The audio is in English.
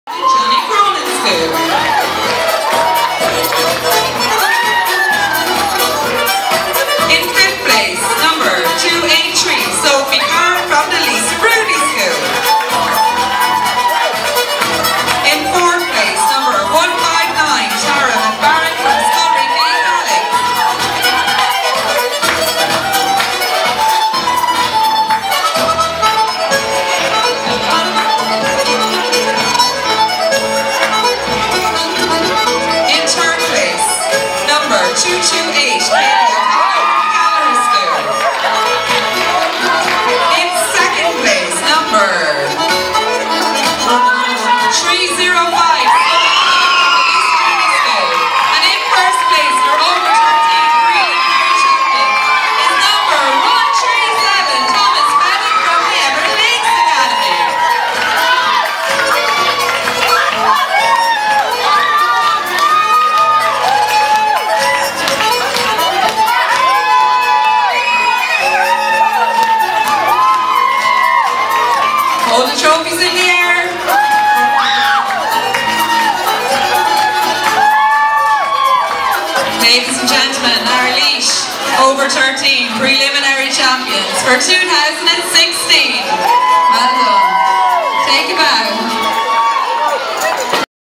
Johnny Cronin School. In fifth place, number 283, Sophie Carr from the Lisa Bruni School. In fourth place, number 159, Tara McBarrett from Scullery Catholic. In third place, number 228, Gallery School. In second place, number 305, and in first place, your over 13 preliminary champion is number 137, Thomas Bennett from the Everett Lakes Academy. Hold the trophies in the air. Ladies and gentlemen, our Laois over 13 preliminary champions for 2016. Well done. Take a bow.